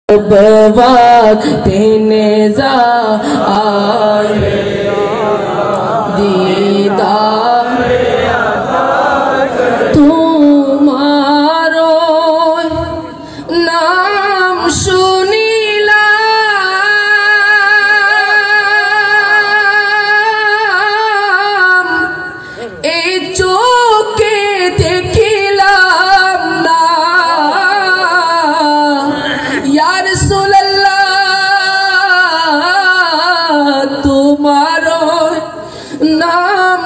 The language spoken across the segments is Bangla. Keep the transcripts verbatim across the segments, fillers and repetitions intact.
वक्त नेज़ा आए दीदार तुम्हारो नाम শুনিলাম এই চোখে দেখিলাম না ইয়া রাসূলুল্লাহ তোমারো নাম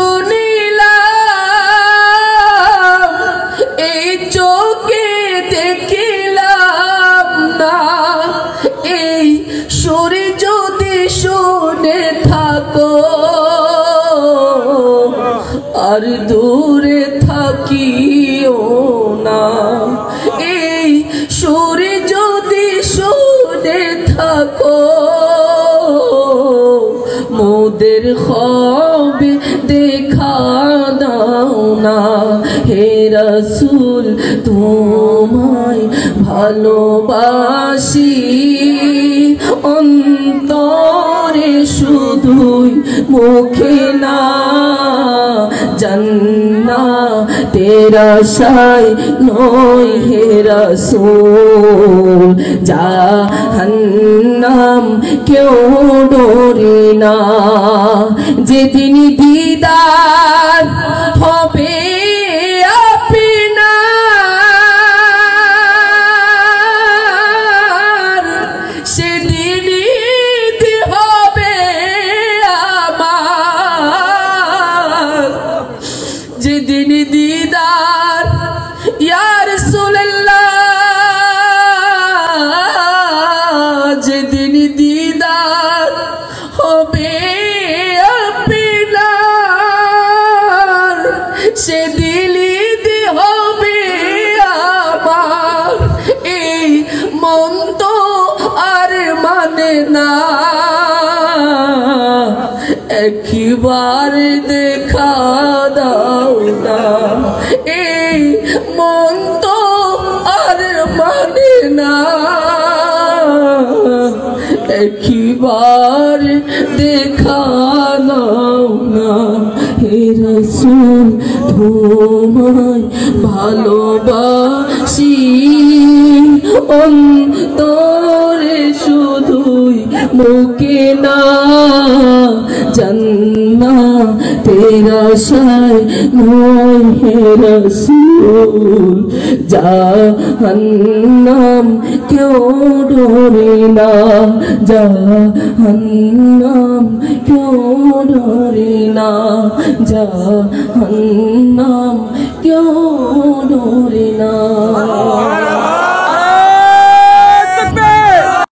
শুনিলাম এই চোখে দেখিলাম না এই সুরে যদি শুনে থাকো আর দূরে থাকিও না এই সুরে যদি শুনে থাকো মোদের খবে দেখা দাও না হে রাসূল তোমায় ভালোবাসি অন্তরে শুধুই মুখে না জান্নাতের আশায় নয় হে রাসূল জাহান্নাম কেউ ডরি না যেদিন দিদার হবে আপনার সেদিনই হবে আমার যেদিন দিদার ইয়া রাসূলুল্লাহ যেদিন দিদার হবে আপনার সেদিনই হবে আমার এই মন তো আর মানে না একবার দেখা দাও না এই মন তো আর মানে না একবার দেখা দাও না হে রাসূল তোমায় ভালোবাসি অন্তরে শুধুই মুখে না জান্নাতের আশায় নয় হে রাসূল জাহান্নাম কেউ ডরে না জাহান্নাম কেউ ডরে না জাহান্নাম কেউ ডরে না।